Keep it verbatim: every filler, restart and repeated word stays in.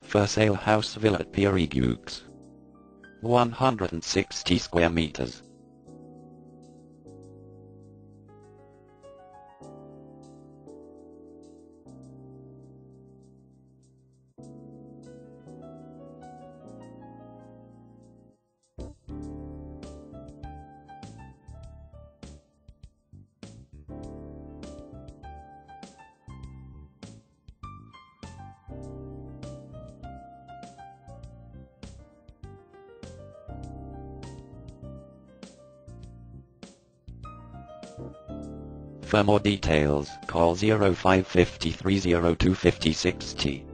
For sale house villa at Périgueux. one hundred sixty square meters. For more details, call zero five five three zero two five six zero.